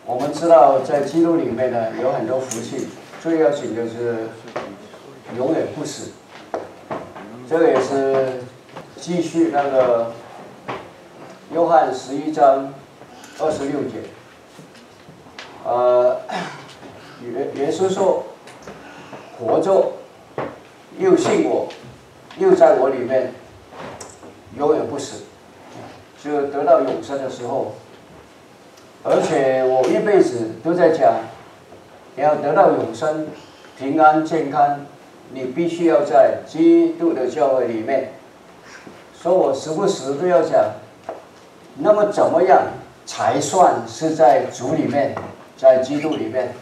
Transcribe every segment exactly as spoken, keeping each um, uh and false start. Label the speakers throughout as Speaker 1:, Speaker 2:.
Speaker 1: 我们知道在基督里面呢有很多福气，最要紧就是永远不死。这个也是继续那个约翰十一章二十六节，呃，耶耶稣说，活着又信我，又在我里面永远不死，就得到永生的时候。而且我一辈子都在讲，你要得到永生、平安、健康，你必须要在基督的教会里面。所以我时不时都要讲，那么怎么样才算是在主里面，在基督里面？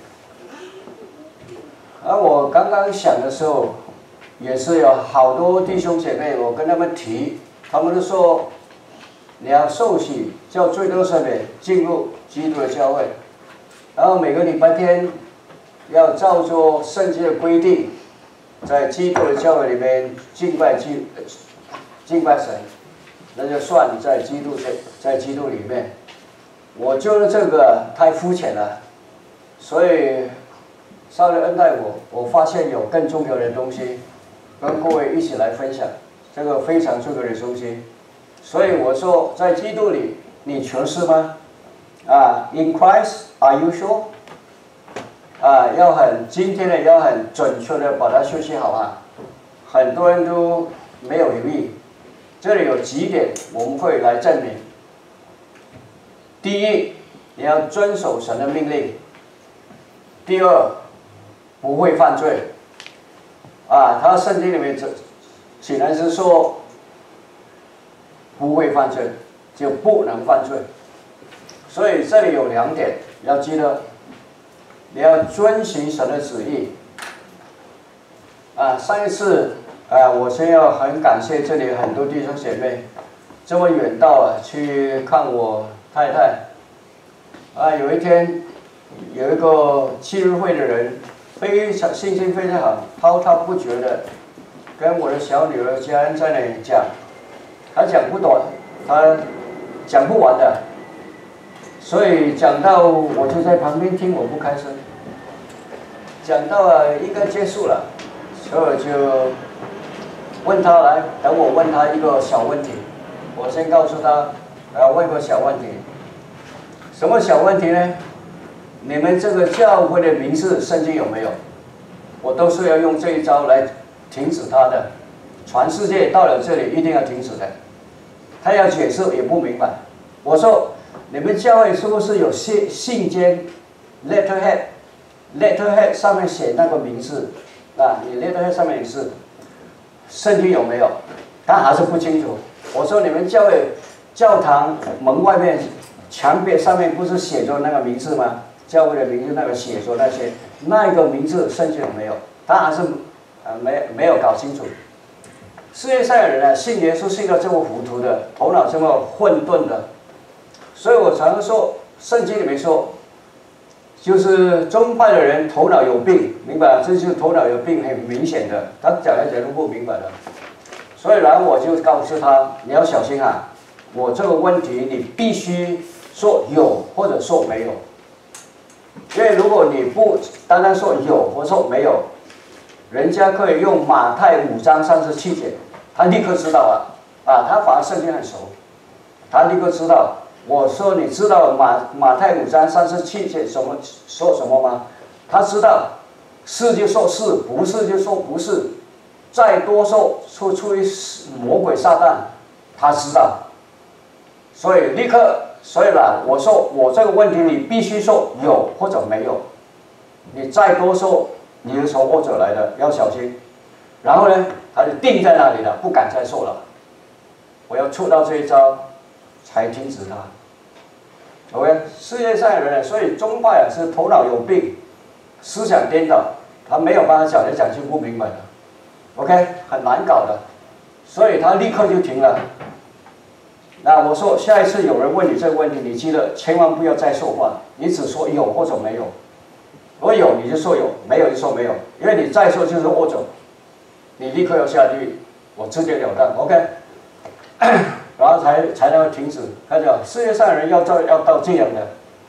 Speaker 1: 而我刚刚想的时候，也是有好多弟兄姐妹，我跟他们提，他们都说，你要受洗，叫最多赦免，进入基督的教会，然后每个礼拜天要照着圣经的规定，在基督的教会里面敬拜基敬拜神，那就算在基督在在基督里面。我觉得这个太肤浅了，所以上帝恩待我，我发现有更重要的东西，跟各位一起来分享，这个非常重要的东西。所以我说，在基督里，你全是吗？啊 ，In Christ, are you sure？ 啊，要很今天的要很准确的把它学习好啊。很多人都没有留意，这里有几点我们会来证明。第一，你要遵守神的命令；第二，不会犯罪。啊，他圣经里面只显然是说。不会犯罪，就不能犯罪。所以这里有两点要记得，你要遵行神的旨意。啊，上一次啊，我先要很感谢这里很多弟兄姐妹，这么远道啊去看我太太。啊，有一天有一个七日会的人，非常信心非常好，滔滔不绝的跟我的小女儿家人在那里讲。他讲不短，他讲不完的，所以讲到我就在旁边听，我不开声。讲到啊，应该结束了，所以我就问他来，等我问他一个小问题，我先告诉他，呃，问个小问题。什么小问题呢？你们这个教会的名字圣经有没有？我都是要用这一招来停止他的。全世界到了这里一定要停止的。他要解释也不明白。我说你们教会是不是有信信笺 letterhead letterhead 上面写那个名字啊？你 letterhead 上面也是，圣经有没有？他还是不清楚。我说你们教会教堂门外面墙壁上面不是写着那个名字吗？教会的名字那个写着那些，那个名字圣经有没有？他还是呃没没有搞清楚。世界上的人呢，信耶稣信到这么糊涂的，头脑这么混沌的，所以我常常说，圣经里面说，就是宗派的人头脑有病，明白？这就是头脑有病，很明显的，他讲来讲都不明白的。所以然后我就告诉他，你要小心啊，我这个问题你必须说有或者说没有，因为如果你不单单说有或说没有，人家可以用马太五章三十七节，他立刻知道了啊，他反而圣经很熟，他立刻知道。我说你知道马马太五章三十七节什么说什么吗？他知道，是就说是，不是就说不是，再多说出出于魔鬼撒旦，他知道。所以立刻，所以啦，我说我这个问题你必须说有或者没有，你再多说。你是从或者来的，要小心。然后呢，他就定在那里了，不敢再说了。我要出到这一招，才停止他。OK， 世界上的人，所以宗派啊是头脑有病，思想颠倒，他没有办法讲来讲去不明白的。OK， 很难搞的，所以他立刻就停了。那我说，下一次有人问你这个问题，你记得千万不要再说话，你只说有或者没有。如果有你就说有，没有就说没有，因为你再说就是或者，你立刻要下地狱，我直截了当 ，OK， 然后才才能停止。他讲世界上的人要到要到这样的，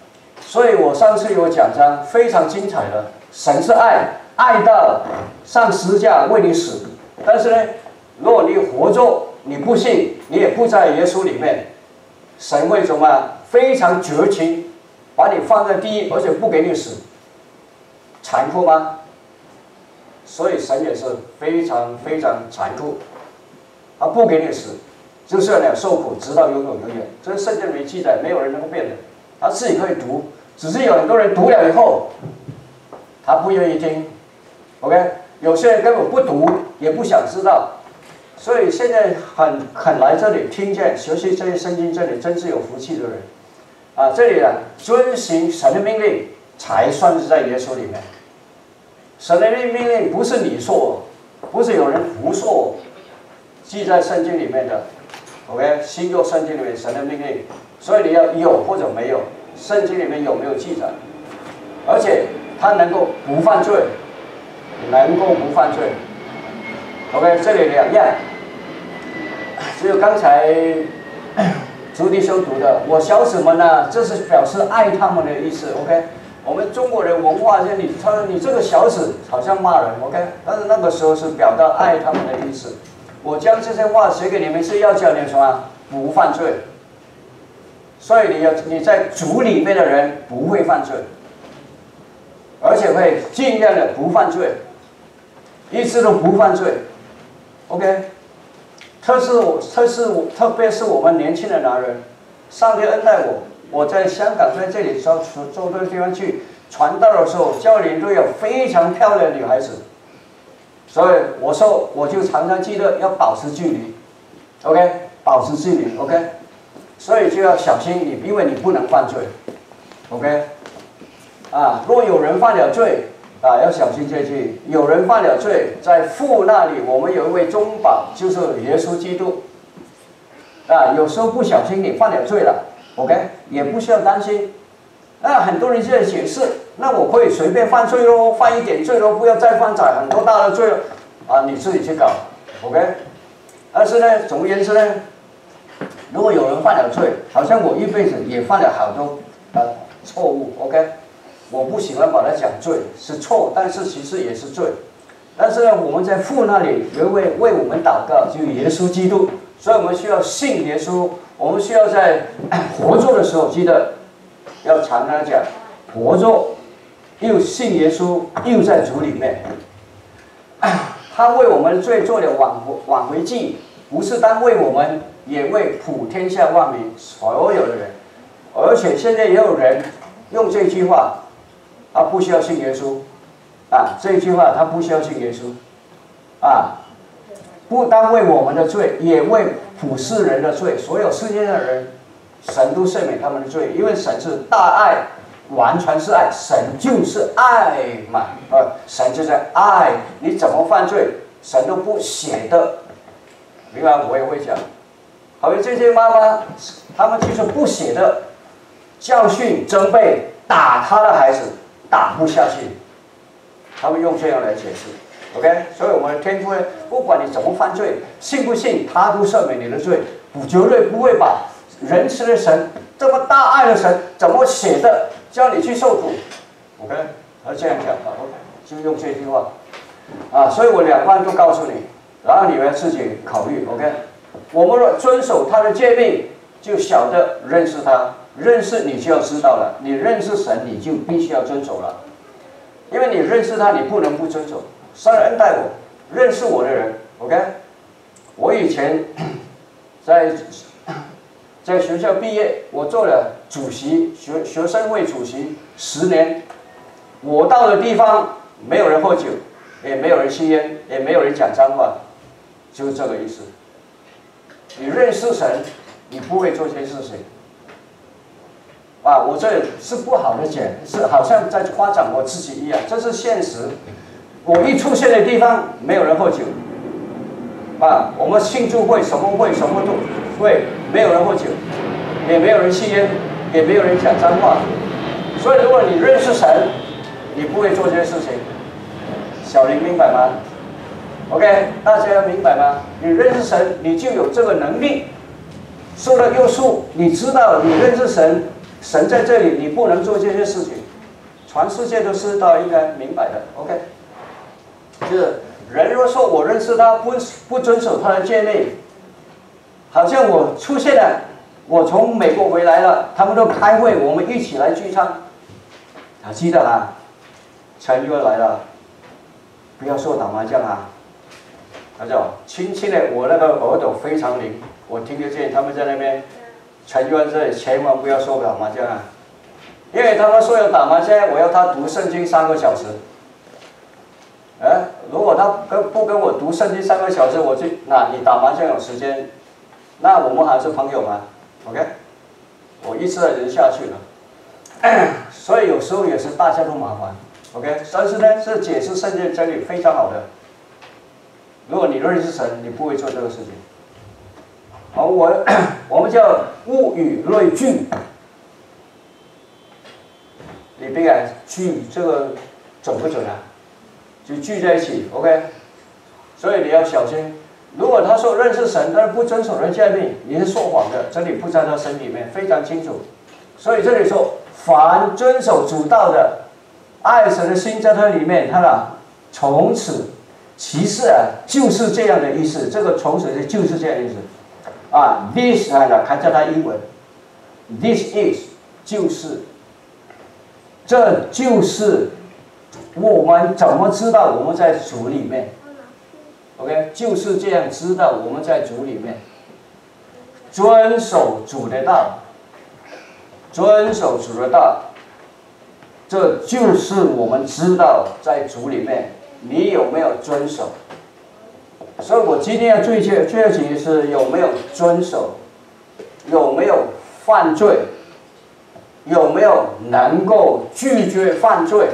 Speaker 1: 所以我上次有讲章非常精彩的，神是爱，爱到上十字架为你死。但是呢，如果你活着，你不信，你也不在耶稣里面，神会怎么非常绝情，把你放在第一，而且不给你死，残酷吗？所以神也是非常非常残酷，他不给你死，就是要你受苦，直到永永远远。这是圣经里面记载，没有人能够变的。他自己可以读，只是有很多人读了以后，他不愿意听。OK， 有些人根本不读，也不想知道。所以现在很很来这里听见学习这些圣经真理，真是有福气的人。啊，这里啊，遵行神的命令，才算是在耶稣里面。神的命令不是你说，不是有人胡说，记在圣经里面的。OK， 新约圣经里面神的命令。所以你要有或者没有，圣经里面有没有记载？而且他能够不犯罪，能够不犯罪。OK， 这里两样，只有刚才朱弟兄读的，我小子们呢，这是表示爱他们的意思。OK， 我们中国人文化这里，他说你这个小子好像骂人。OK， 但是那个时候是表达爱他们的意思。我将这些话写给你们，是要教你什么？不犯罪。所以你要你在主里面的人不会犯罪，而且会尽量的不犯罪，一直都不犯罪。OK， 特是我特是我特别是我们年轻的男人，上帝恩待我，我在香港在这里到周多地方去传道的时候，教领都有非常漂亮的女孩子，所以我说我就常常记得要保持距离 ，OK， 保持距离 ，OK。所以就要小心你，因为你不能犯罪 ，OK， 啊，若有人犯了罪，啊，要小心这句，有人犯了罪，在父那里，我们有一位中保，就是耶稣基督，啊，有时候不小心你犯了罪了 ，OK， 也不需要担心。那很多人现在解释，那我可以随便犯罪喽，犯一点罪喽，不要再犯在很多大的罪了，啊，你自己去搞 ，OK。但是呢，总而言之呢。如果有人犯了罪，好像我一辈子也犯了好多呃错误 ，OK， 我不喜欢把它讲罪是错，但是其实也是罪。但是呢，我们在父那里有一位为我们祷告，就是耶稣基督，所以我们需要信耶稣，我们需要在活着的时候记得要常常讲活着，又信耶稣，又在主里面。他为我们的罪做了挽挽回祭，不是单为我们。也为普天下万民所有的人，而且现在也有人用这句话，他不需要信耶稣，啊，这句话他不需要信耶稣，啊，不单为我们的罪，也为普世人的罪，所有世界上的人，神都赦免他们的罪，因为神是大爱，完全是爱，神就是爱嘛，啊，神就是爱，你怎么犯罪，神都不写的，明白？我也会讲。好像这些妈妈，他们就是不写的教训、责备、打他的孩子，打不下去，他们用这样来解释 ，OK？ 所以我们的天父呢，不管你怎么犯罪，信不信，他都赦免你的罪，绝对不会把仁慈的神、这么大爱的神怎么写的，叫你去受苦 ，OK？ 他这样讲啊 ，OK？ 就用这句话啊，所以我两方都告诉你，然后你们自己考虑 ，OK？我们若遵守他的诫命，就晓得认识他。认识你就要知道了，你认识神，你就必须要遵守了。因为你认识他，你不能不遵守。神恩待我，认识我的人 ，OK？ 我以前在在学校毕业，我做了主席，学学生会主席十年。我到的地方，没有人喝酒，也没有人吸烟，也没有人讲脏话，就是这个意思。你认识神，你不会做这些事情。啊，我这是不好的讲，是好像在夸奖我自己一样，这是现实。我一出现的地方，没有人喝酒。啊，我们庆祝会、什么会、什么都会，没有人喝酒，也没有人吸烟，也没有人讲脏话。所以，如果你认识神，你不会做这些事情。小林明白吗 ？OK， 大家要明白吗？你认识神，你就有这个能力。受了约束，你知道你认识神， 神在这里，你不能做这些事情，全世界都知道，应该明白的。OK， 就是人若说我认识他，不不遵守他的诫命，好像我出现了，我从美国回来了，他们都开会，我们一起来聚餐。啊，记得啦，陈约来了，不要说打麻将啊。他说轻轻的，我那个耳朵非常灵，我听得见他们在那边。陈约这里千万不要说打麻将啊，因为他们说要打麻将，我要他读圣经三个小时。哎，如果他跟不跟我读圣经三个小时，我就那你打麻将有时间，那我们还是朋友吗 ？OK， 我一直忍下去了，所以有时候也是大家都麻烦 ，OK， 但是呢，是解释圣经真理非常好的。如果你认识神，你不会做这个事情。好，我我们叫物以类聚，你别看聚这个准不准啊？就聚在一起 ，OK。所以你要小心。如果他说认识神，但是不遵守人诫命，你是说谎的，真理不在他身里面，非常清楚。所以这里说，凡遵守主道的，爱神的心在他里面，他呢，从此，其实啊，就是这样的意思。这个从此就是这样的意思。啊 ，this 啊，看下它英文 ，this is 就是，这就是我们怎么知道我们在主里面 ？OK， 就是这样知道我们在主里面，遵守主的道，遵守主的道，这就是我们知道在主里面你有没有遵守。所以我今天要追求追求是有没有遵守，有没有犯罪，有没有能够拒绝犯罪，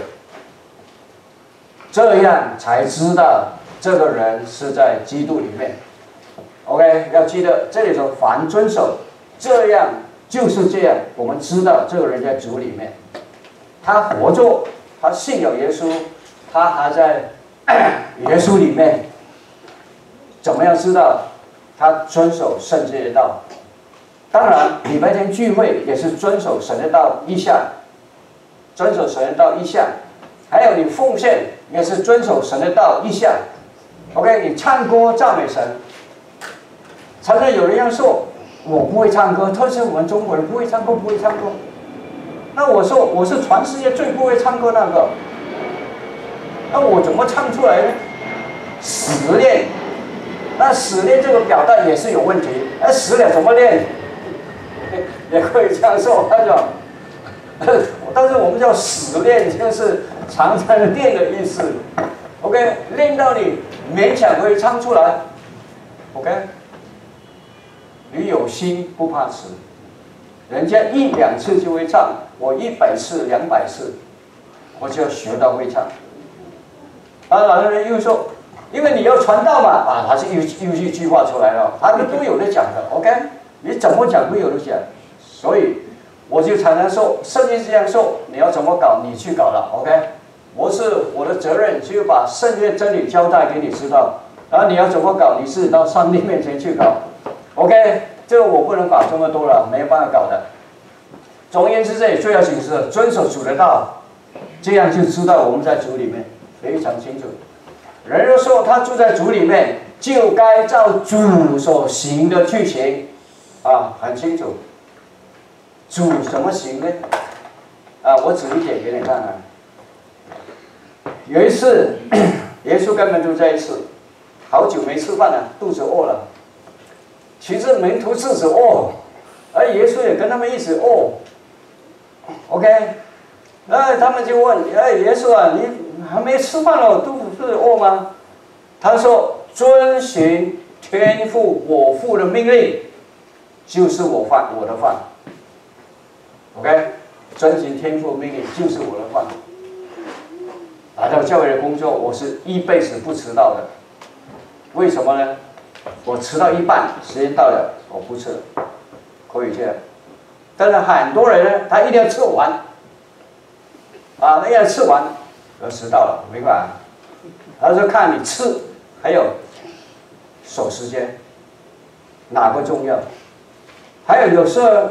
Speaker 1: 这样才知道这个人是在基督里面。OK， 要记得这里说凡遵守，这样就是这样，我们知道这个人在主里面，他活着，他信有耶稣，他还在耶稣里面。怎么样知道他遵守圣经的道？当然，礼拜天聚会也是遵守神的道一项，遵守神的道一项。还有你奉献也是遵守神的道一项。OK， 你唱歌赞美神。常常有人要说，我不会唱歌，特别是我们中国人不会唱歌，不会唱歌。那我说我是全世界最不会唱歌那个，那我怎么唱出来呢？死练。那死练这个表达也是有问题，那死了怎么练？也可以这样说，那种，但是我们叫死练，就是常常练的意思。OK， 练到你勉强可以唱出来。OK， 你有心不怕迟，人家一两次就会唱，我一百次、两百次，我就要学到会唱。当然，有人又说。因为你要传道嘛，啊，他是又又一句话出来了，他们都有的讲的 ，OK， 你怎么讲都有的讲，所以我就常常说，圣经是这样说，你要怎么搞你去搞了 ，OK， 我是我的责任，就把圣经真理交代给你知道，然后你要怎么搞，你自己到上帝面前去搞 ，OK， 这个我不能搞这么多了，没有办法搞的。总而言之，这里最要紧是遵守主的道，这样就知道我们在主里面非常清楚。人若说他住在主里面，就该照主所行的去行，啊，很清楚。主怎么行呢？啊，我指一点给你看看。有一次，耶稣根本就在一次，好久没吃饭了，肚子饿了。其实门徒自己饿，而耶稣也跟他们一起饿。OK， 那他们就问：哎，耶稣啊，你还没吃饭了，肚子饿吗？他说：遵循天父我父的命令，就是我饭我的饭。OK， 遵循天父命令就是我的饭。来到教会的工作，我是一辈子不迟到的。为什么呢？我迟到一半，时间到了，我不吃，可以这样。但是很多人呢，他一定要吃完，啊，那要吃完，而迟到了，明白？他说看你吃，还有守时间，哪个重要？还有有时候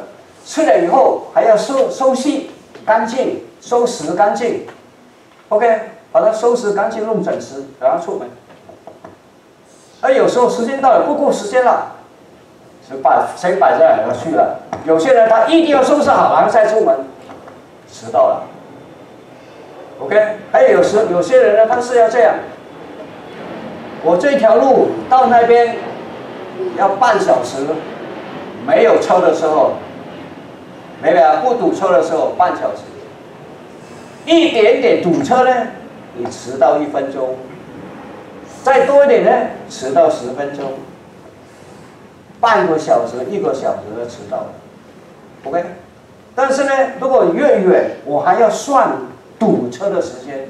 Speaker 1: 吃了以后还要收收拾干净，收拾干净 ，OK， 把它收拾干净，弄整齐，然后出门。而有时候时间到了，不够时间了，就把谁摆在哪要去了。有些人他一定要收拾好，然后再出门，迟到了。OK， 还有有时有些人呢，他是要这样，我这条路到那边要半小时，没有车的时候，没有不堵车的时候半小时，一点点堵车呢，你迟到一分钟，再多一点呢，迟到十分钟，半个小时、一个小时就迟到了 ，OK。但是呢，如果越远，我还要算堵车的时间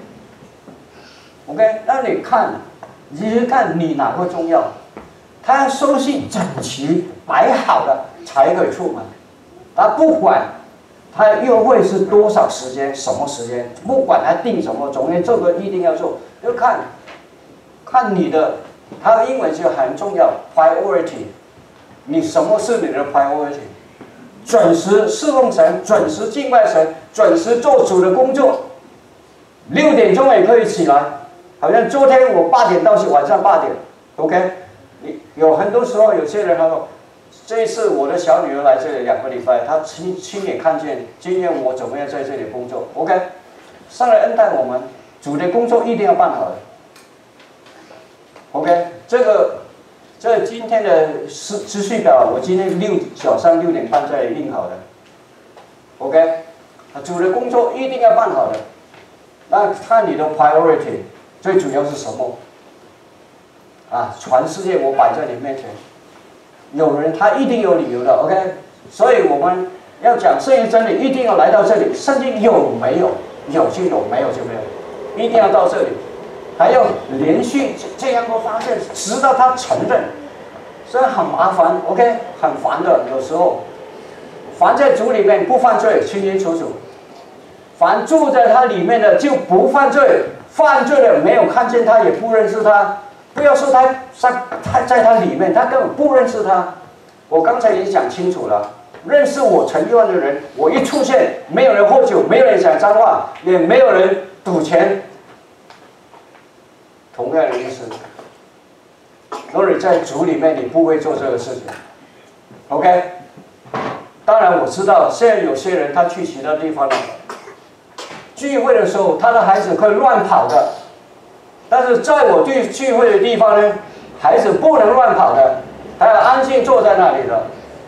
Speaker 1: ，OK。那你看，你是看你哪个重要？他要收拾整齐、摆好了才可以出门，他不管他约会是多少时间、什么时间，不管他定什么，总之这个一定要做，要看。看你的，它的英文就很重要 ，priority， 你什么是你的 priority？ 准时侍奉神，准时敬拜神，准时做主的工作。六点钟也可以起来，好像昨天我八点到晚上八点 ，OK。有很多时候有些人他说，这一次我的小女儿来这里两个礼拜，她亲亲眼看见今天我怎么样在这里工作 ，OK。上来恩待我们，主的工作一定要办好的。OK， 这个，这今天的时时序表，我今天六早上六点半在印好的。OK， 主的工作一定要办好的。那看你的 priority， 最主要是什么？啊，全世界我摆在你面前，有人他一定有理由的 ，OK。所以我们要讲圣经真理，一定要来到这里。圣经有没有？有就有，没有就没有，一定要到这里。还要连续这样的发现，直到他承认，所以很麻烦 ，OK， 很烦的。有时候，凡在主里面不犯罪，清清楚楚；凡住在他里面的就不犯罪，犯罪的没有看见他，也不认识他。不要说他在他在他里面，他根本不认识他。我刚才已经讲清楚了，认识我陈玉安的人，我一出现，没有人喝酒，没有人讲脏话，也没有人赌钱。同样的意思，如果你在主里面，你不会做这个事情 ，OK？ 当然我知道，现在有些人他去其他地方了，聚会的时候，他的孩子可以乱跑的，但是在我聚聚会的地方呢，孩子不能乱跑的，他要安静坐在那里的。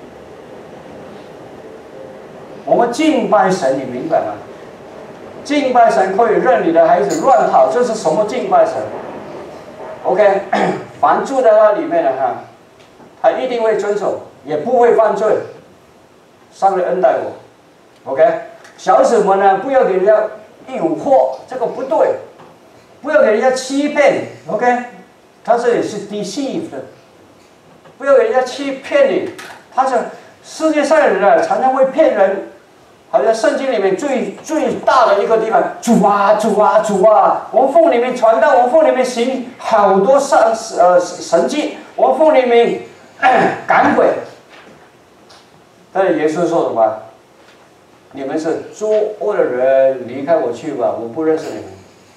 Speaker 1: 我们敬拜神，你明白吗？敬拜神可以让你的孩子乱跑，这是什么敬拜神 ？OK， 凡住在他里面的哈，他一定会遵守，也不会犯罪。上帝恩待我 ，OK。小子们呢，不要给人家诱惑，这个不对，不要给人家欺骗 ，OK。他这里是 deceive 的，不要给人家欺骗你。他是世界上的人啊，常常会骗人。好像圣经里面最最大的一个地方，主啊主啊主啊，我们奉你名传道，我们奉你名行好多神呃神迹，我们奉你名赶鬼。但是耶稣说什么？你们是作恶的人，离开我去吧，我不认识你们。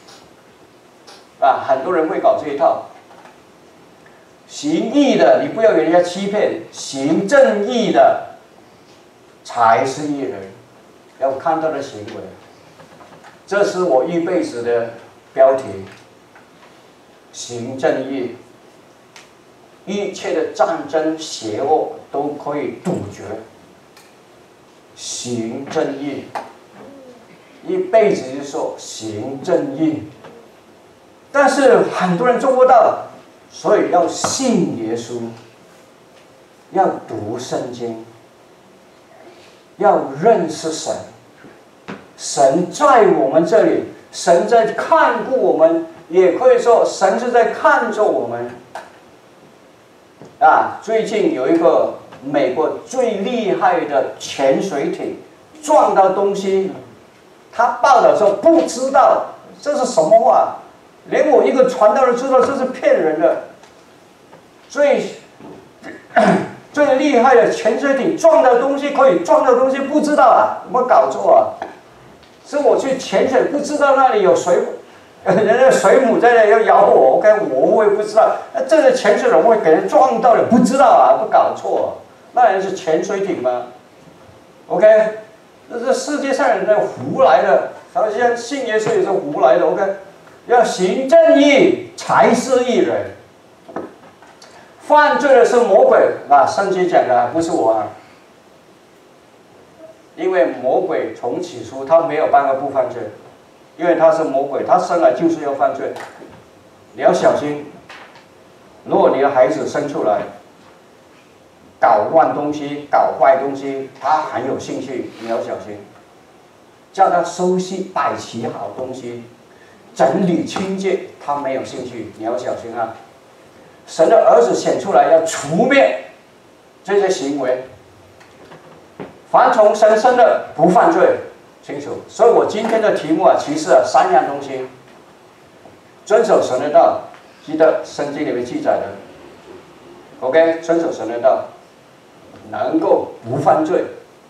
Speaker 1: 啊，很多人会搞这一套。行义的，你不要给人家欺骗；行正义的，才是义人。要看他的行为，这是我一辈子的标题。行正义，一切的战争邪恶都可以杜绝。行正义，一辈子就说行正义，但是很多人做不到，所以要信耶稣，要读圣经。要认识神，神在我们这里，神在看顾我们，也可以说神是在看着我们。啊，最近有一个美国最厉害的潜水艇撞到东西，他报道说不知道这是什么话，连我一个传道人知道这是骗人的。最最厉害的潜水艇撞的东西可以撞的东西不知道啊，有没有搞错啊？是我去潜水不知道那里有水母，人家水母在那要咬我 ，OK， 我我也不知道。那这个潜水人会给人撞到的，不知道啊，不搞错、啊，那人是潜水艇吗 ？OK， 这这世界上人在胡来的，好像信耶稣也是胡来的 ，OK， 要行正义才是义人。 犯罪的是魔鬼啊！圣经讲的不是我啊，因为魔鬼从起初他没有办法不犯罪，因为他是魔鬼，他生来就是要犯罪。你要小心，如果你的孩子生出来搞乱东西、搞坏东西，他很有兴趣，你要小心。叫他收拾摆齐好东西，整理清洁，他没有兴趣，你要小心啊！ 神的儿子显出来，要除灭这些行为。凡从神生的，不犯罪，清楚。所以我今天的题目啊，其实啊，三样东西：遵守神的道，记得圣经里面记载的 ，OK， 遵守神的道，能够不犯罪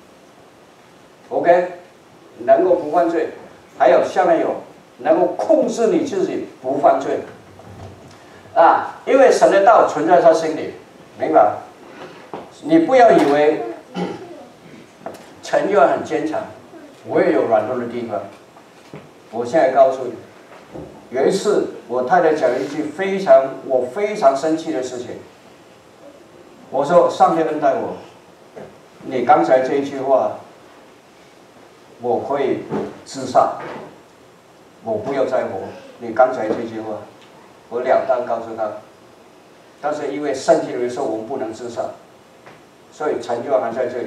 Speaker 1: ，OK， 能够不犯罪。还有下面有能够控制你自己不犯罪。 啊，因为神的道存在他心里，明白？你不要以为陈约很坚强，我也有软弱的地方。我现在告诉你，有一次我太太讲了一句非常我非常生气的事情。我说：“上帝恩待我，你刚才这一句话，我可以自杀，我不要再活。你刚才这句话。” 我了当告诉他，但是因为圣经里面说我们不能自杀，所以成就还在这里。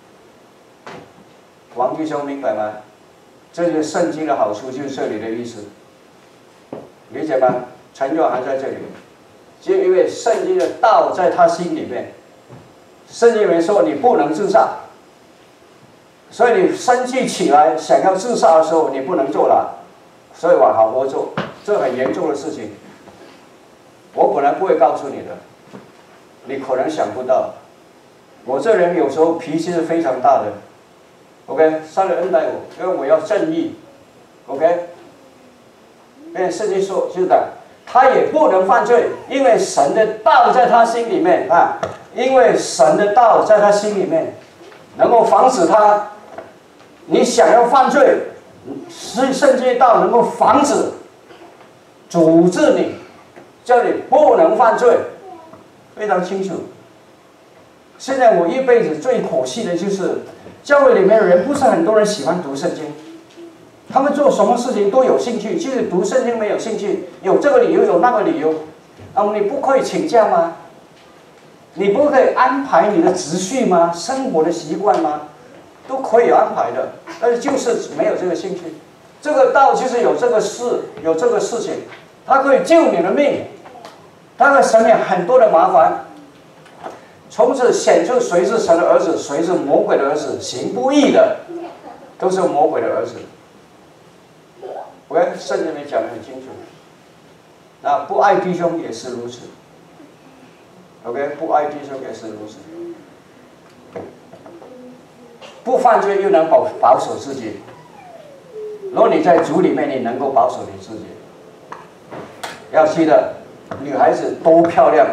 Speaker 1: 王弟兄明白吗？这就是圣经的好处，就是这里的意思，理解吗？成就还在这里，就因为圣经的道在他心里面。圣经里面说你不能自杀，所以你生气起来想要自杀的时候，你不能做了，所以往好好做，这很严重的事情。 我本来不会告诉你的，你可能想不到。我这人有时候脾气是非常大的 ，OK， 上帝恩待我，因为我要正义 ，OK。因为圣经说就是的，他也不能犯罪，因为神的道在他心里面啊，因为神的道在他心里面，能够防止他，你想要犯罪，是圣经的道能够防止、阻止你。 叫你不能犯罪，非常清楚。现在我一辈子最可惜的就是，教会里面的人不是很多人喜欢读圣经，他们做什么事情都有兴趣，就是读圣经没有兴趣，有这个理由，有那个理由。那么你不可以请假吗？你不可以安排你的秩序吗？生活的习惯吗？都可以安排的，但是就是没有这个兴趣。这个道就是有这个事，有这个事情，它可以救你的命。 他会省免很多的麻烦，从此显出谁是神的儿子，谁是魔鬼的儿子。行不义的，都是魔鬼的儿子。我在圣经里面讲得很清楚。那不爱弟兄也是如此。OK， 不爱弟兄也是如此。不犯罪又能保保守自己。如果你在主里面，你能够保守你自己。要记得。 女孩子多漂亮，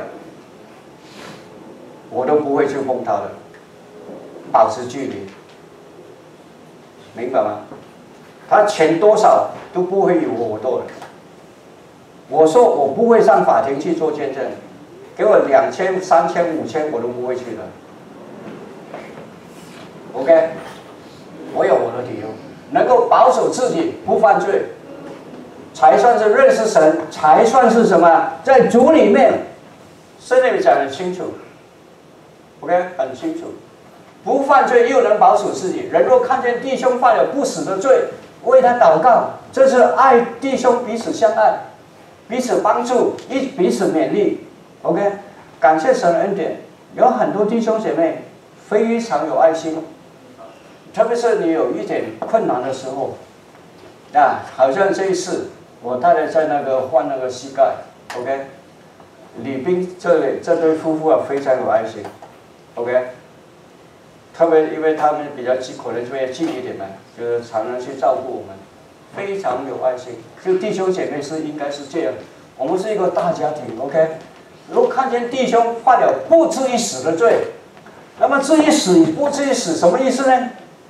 Speaker 1: 我都不会去碰她的，保持距离，明白吗？她钱多少都不会有我多的。我说我不会上法庭去做见证，给我两千、三千、五千我都不会去的。OK， 我有我的理由，能够保守自己不犯罪。 才算是认识神，才算是什么？在主里面，圣经里讲得清楚 ，OK， 很清楚。不犯罪又能保守自己。人若看见弟兄犯了不死的罪，为他祷告，这是爱弟兄彼此相爱，彼此帮助，一彼此勉励。OK， 感谢神的恩典，有很多弟兄姐妹非常有爱心，特别是你有一点困难的时候，啊，好像这一次。 我太太在那个换那个膝盖 ，OK， 李斌这里这对夫妇啊非常有爱心， ，OK。特别因为他们比较近，可能会近一点嘛，就是常常去照顾我们，非常有爱心。就弟兄姐妹是应该是这样，我们是一个大家庭 ，OK。如果看见弟兄犯了不至于死的罪，那么至于死不至于死什么意思呢？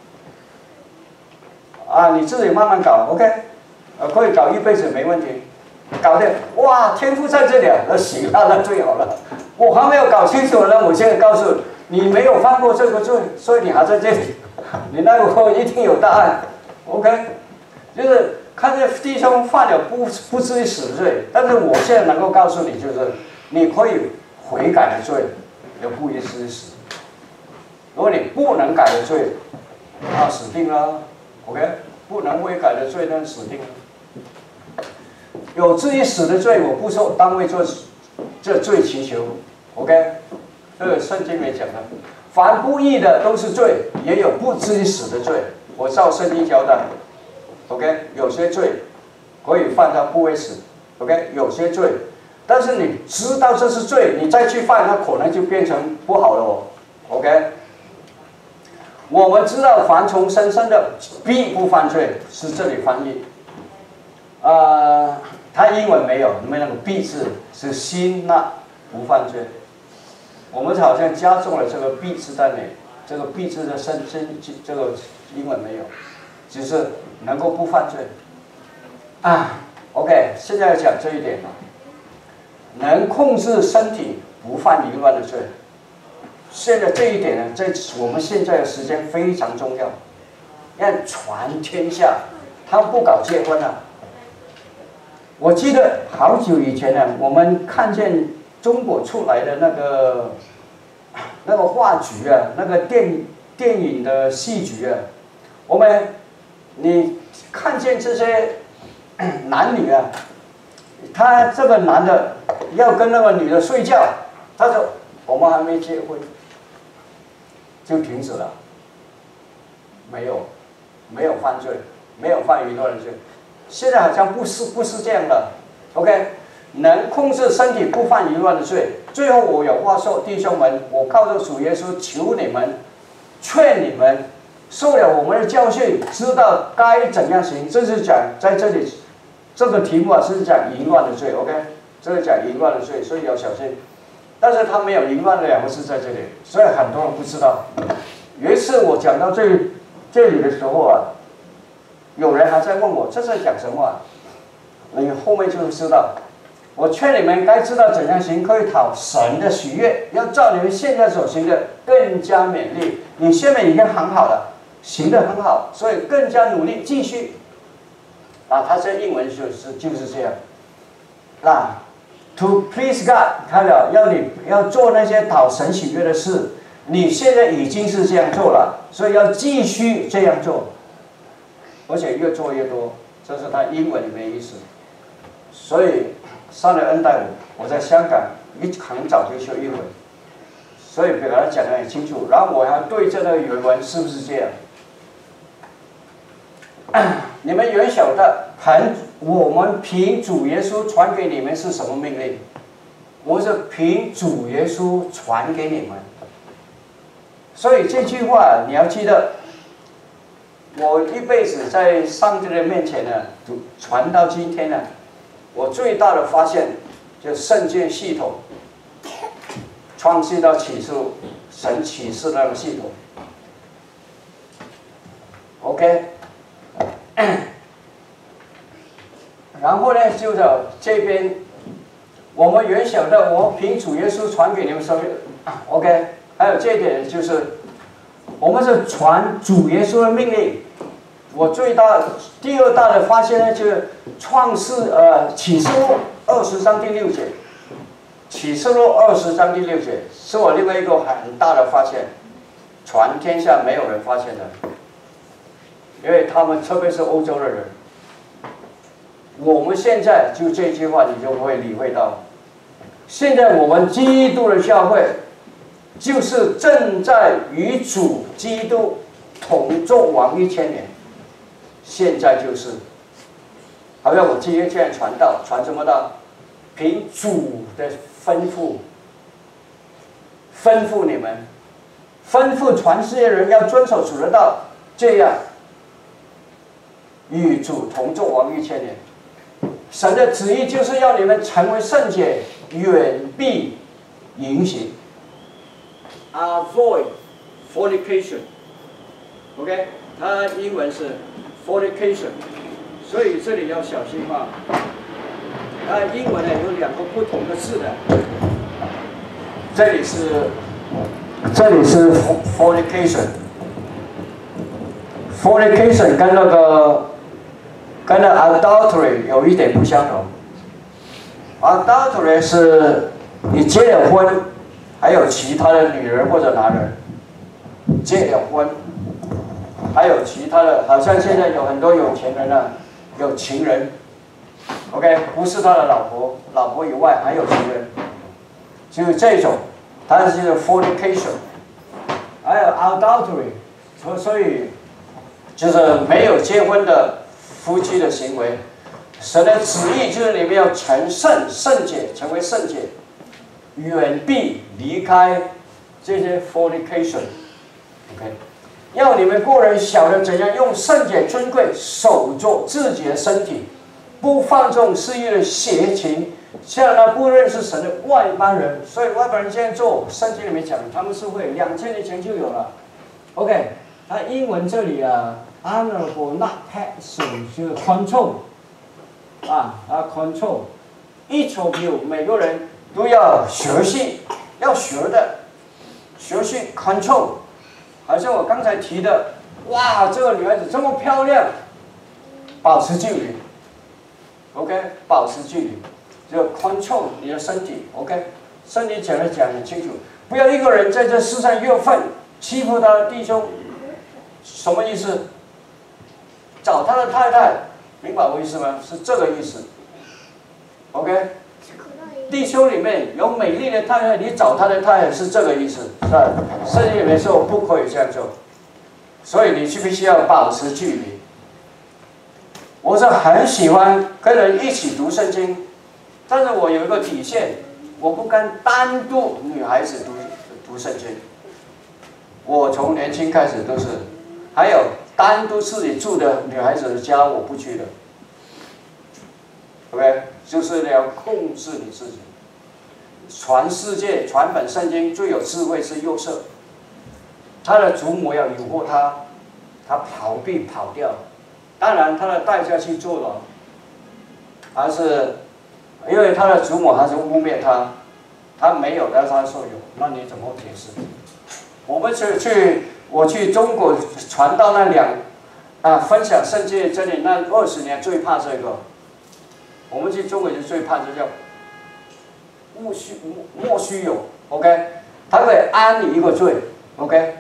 Speaker 1: 啊，你自己慢慢搞 ，OK， 呃，可以搞一辈子没问题。搞定，哇，天父在这里啊，那行了，那最好了。我还没有搞清楚呢，我现在告诉你，你没有犯过这个罪，所以你还在这里，你那个后一定有答案 ，OK。就是看见弟兄犯了不不至于死的罪，但是我现在能够告诉你，就是你可以悔改的罪，也不一定死。如果你不能改的罪，那死定了 ，OK。不能悔改的罪，那死定了。有至于死的罪，我不受当为做这罪祈求 ，OK。这个圣经里讲的，凡不义的都是罪，也有不至于死的罪。我照圣经交代 ，OK。有些罪可以犯，它不会死 ，OK。有些罪，但是你知道这是罪，你再去犯，它可能就变成不好了哦 ，OK。我们知道凡从生生的必不犯罪，是这里翻译。呃，它英文没有，因为那个必字是心那不犯罪。我们好像加重了这个必字在内，这个必字的生生这个英文没有，只是能够不犯罪。啊 ，OK， 现在要讲这一点了，能控制身体不犯淫乱的罪。现在这一点呢，在我们现在的时间非常重要，要传天下，他们不搞结婚了。我记得好久以前呢，我们看见中国出来的那个那个话剧啊，那个电电影的戏剧啊，我们你看见这些男女啊，他这个男的要跟那个女的睡觉，他说我们还没结婚，就停止了，没有没有犯罪，没有犯淫乱的罪。现在好像不是不是这样的 ，OK， 能控制身体不犯淫乱的罪。最后我有话说，弟兄们，我靠着主耶稣求你们，劝你们，受了我们的教训，知道该怎样行。这是讲在这里，这个题目啊是讲淫乱的罪 ，OK， 这是讲淫乱的罪，所以要小心。但是他没有淫乱的两个字在这里，所以很多人不知道。有一次我讲到这这里的时候啊。有人还在问我这是讲什么、啊？你后面就知道。我劝你们该知道怎样行，可以讨神的喜悦，要照你们现在所行的更加勉励。你现在已经很好了，行得很好，所以更加努力继续。啊，他这英文就是就是这样。啊 ，to please God， 他了要你要做那些讨神喜悦的事，你现在已经是这样做了，所以要继续这样做。而且越做越多，这是他英文里面的意思。所以上了恩待我，我在香港一很早就修英文，所以给他讲得很清楚。然后我还对这个原文是不是这样？你们原晓得，凭我们凭主耶稣传给你们是什么命令？我是凭主耶稣传给你们。所以这句话你要记得。我一辈子在上帝的面前呢，传到今天呢，我最大的发现就是圣经系统，创世到启示，神启示那个系统。OK， 然后呢，就在这边，我们原晓得，我凭主耶稣传给你们什么 ？OK， 还有这一点就是。我们是传主耶稣的命令。我最大第二大的发现呢，就是创世呃启示录二十章第六节，启示录二十章第六节是我另外一个很大的发现，全天下没有人发现的，因为他们特别是欧洲的人。我们现在就这句话，你就会理会到，现在我们基督的教会。就是正在与主基督同作王一千年，现在就是，好像我今天这样传道，传什么道？凭主的吩咐，吩咐你们吩咐全世界人要遵守主的道，这样与主同作王一千年。神的旨意就是要你们成为圣洁，远避淫行 ，avoid fornication。OK， 它英文是 fornication， 所以这里要小心哈。它英文呢有两个不同的字的，这里是这里是 fornication，fornication 跟那个跟那 adultery 有一点不相同。adultery 是你结了婚，还有其他的女人或者男人，结了婚，还有其他的，好像现在有很多有钱人啊，有情人。OK， 不是他的老婆，老婆以外还有情人，就是这种，它是 fornication， 还有 adultery， 所所以就是没有结婚的夫妻的行为。神的旨意就是你们要成圣、圣洁，成为圣洁，远避离开这些 fornication。OK， 要你们个人晓得怎样用圣洁尊贵守住自己的身体。不放纵私欲的邪情，像那不认识神的外邦人，所以外邦人这样做，圣经里面讲他们是会两千年前就有了。OK， 那英文这里啊 ，honorable not passive 就是 control， 啊啊 control，each of you 每个人都要学习，要学的，学习 control， 好像我刚才提的，哇，这个女孩子这么漂亮，保持距离。OK， 保持距离，就 control 你的身体。OK， 身体讲的讲很清楚，不要一个人在这世上越愤，欺负他的弟兄，什么意思？找他的太太，明白我意思吗？是这个意思。OK， 弟兄里面有美丽的太太，你找他的太太是这个意思，是吧？圣经里面说不可以这样做，所以你必须要保持距离。我是很喜欢跟人一起读圣经，但是我有一个底线，我不敢单独女孩子读读圣经。我从年轻开始都是，还有单独自己住的女孩子的家我不去的。OK， 就是你要控制你自己。全世界全本圣经最有智慧是约瑟，他的祖母要诱惑他，他逃避跑掉。当然，他的代价去坐牢，还是因为他的祖母还是污蔑他，他没有，但是他说有，那你怎么解释？我们去去，我去中国传道那两，啊，分享圣经真理那二十年最怕这个，我们去中国就最怕这叫莫须莫须有 ，OK， 他会安你一个罪 ，OK，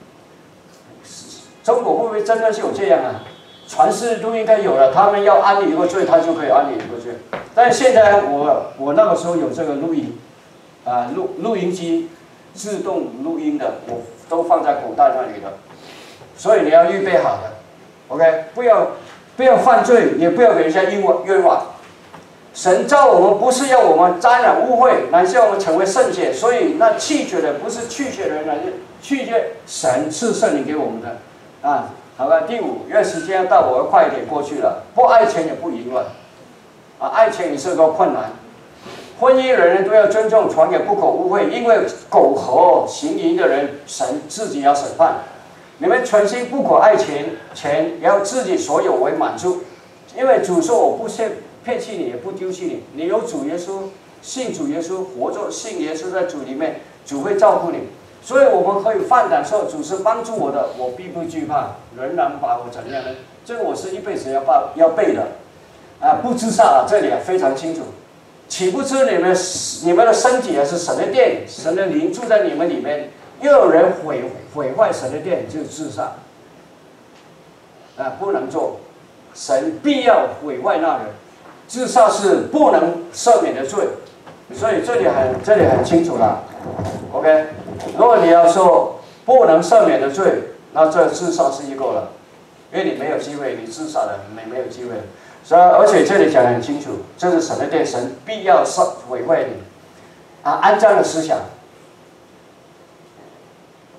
Speaker 1: 中国会不会真的是有这样啊？全世界都应该有了，他们要安你一个罪，他就可以安你一个罪。但是现在我我那个时候有这个录音，啊录录音机，自动录音的，我都放在口袋那里的，所以你要预备好的 ，OK， 不要不要犯罪，也不要给人家冤枉冤枉。神造我们不是要我们沾染污秽，乃是要我们成为圣洁。所以那弃绝的不是拒绝人，乃是拒绝神赐圣灵给我们的，啊。好吧，第五，因为时间要到，我要快一点过去了。不爱钱也不淫乱，啊，爱钱也是个困难。婚姻人人都要尊重，传也不可污秽，因为苟合行淫的人，神自己要审判。你们存心不可爱钱，钱要自己所有为满足，因为主说我不骗骗弃你，也不丢弃你。你有主耶稣，信主耶稣，活着信耶稣在主里面，主会照顾你。所以我们可以放胆说，主是帮助我的，我必不惧怕，仍然把我怎样呢？这个我是一辈子要报要背的，啊，不自杀啊，这里啊非常清楚。岂不知你们你们的身体啊是神的殿，神的灵住在你们里面，又有人毁毁坏神的殿，就自杀。啊，不能做，神必要毁坏那人，自杀是不能赦免的罪。所以这里很这里很清楚了 ，OK。如果你要说不能赦免的罪，那这自杀是一个了，因为你没有机会，你自杀了，没没有机会。所以而且这里讲得很清楚，这是神的殿，神必要毁坏你，啊，肮脏的思想。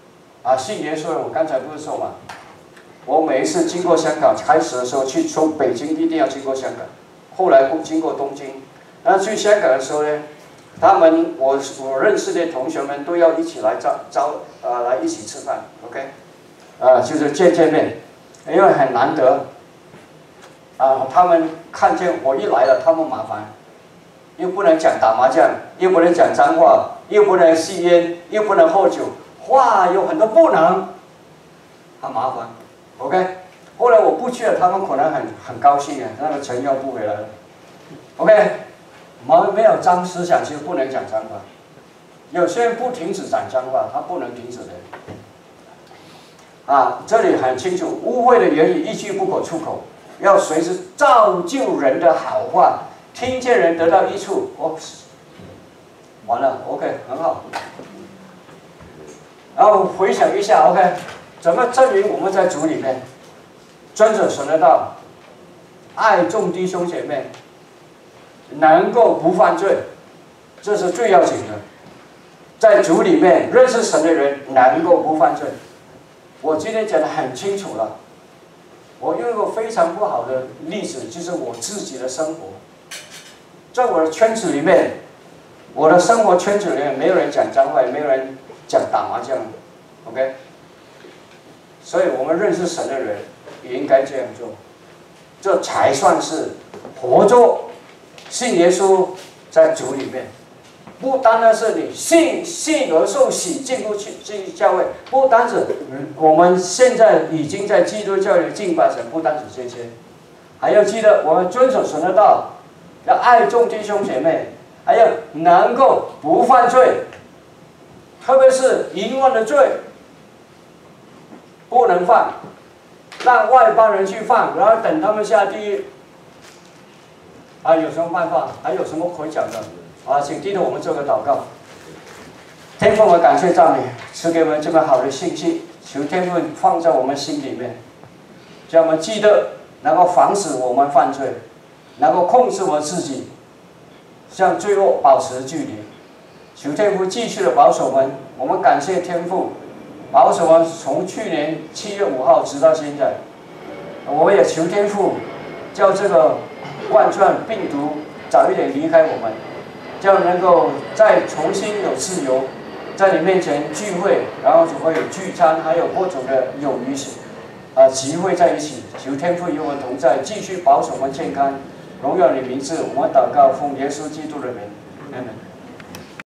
Speaker 1: 啊，信耶稣，我刚才不是说嘛，我每一次经过香港，开始的时候去从北京一定要经过香港，后来经过东京。那去香港的时候呢，他们我我认识的同学们都要一起来招招啊来一起吃饭 ，OK， 啊就是见见面，因为很难得。啊，他们看见我一来了，他们麻烦，又不能讲打麻将，又不能讲脏话，又不能吸烟，又不能喝酒，哇，有很多不能，很麻烦 ，OK。后来我不去了，他们可能很很高兴啊，那个钱要不回来了 ，OK。我们没有脏思想，就不能讲脏话。有些人不停止讲脏话，他不能停止的。啊，这里很清楚，污秽的言语一句不可出口。要随时造就人的好话，听见人得到益处。哦，完了 ，OK， 很好。然后回想一下 ，OK， 怎么证明我们在主里面遵守神的道，爱众弟兄姐妹，能够不犯罪，这是最要紧的。在主里面认识神的人能够不犯罪，我今天讲得很清楚了。我用一个非常不好的例子，就是我自己的生活，在我的圈子里面，我的生活圈子里面没有人讲脏话，也没有人讲打麻将 ，OK。所以我们认识神的人也应该这样做，这才算是活着，信耶稣在主里面。不单单是你信信而受洗进入去进教会，不单止我们现在已经在基督教里敬拜神，不单止这些，还要记得我们遵守神的道，要爱众弟兄姐妹，还要能够不犯罪，特别是淫乱的罪不能犯，让外邦人去犯，然后等他们下地狱。啊，有什么办法？还有什么可以讲的？啊，请低头我们做个祷告。天父，我感谢赞美，赐给我们这么好的信息，求天父放在我们心里面，叫我们记得，能够防止我们犯罪，能够控制我们自己，向罪恶保持距离。求天父继续的保守我们，我们感谢天父保守我们从去年七月五号直到现在。我也求天父叫这个冠状病毒早一点离开我们。叫能够再重新有自由，在你面前聚会，然后就会有聚餐，还有各种的友谊，啊集会在一起。求天父与我们同在，继续保守我们健康，荣耀你名字。我们祷告，奉耶稣基督的名，阿门。